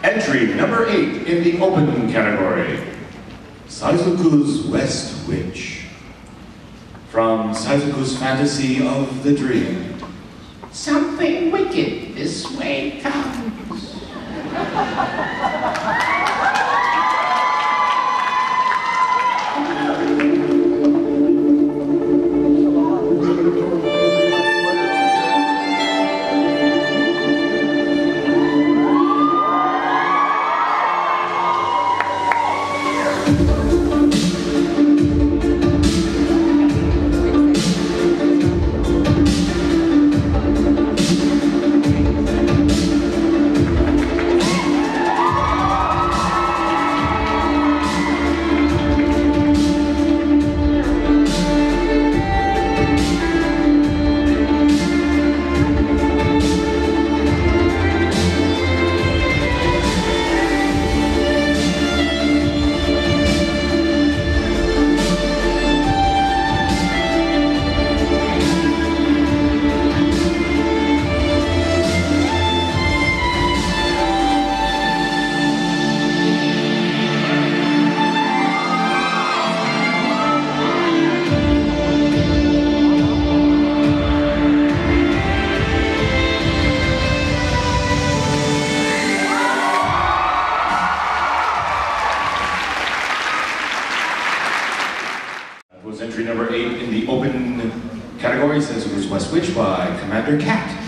Entry number 8 in the open category, Sakizou West Witch. From Sakizou's Fantasy of the Dream. Something wicked this way comes. Was entry number 8 in the open category, Sakizou West Witch by Commander Cat.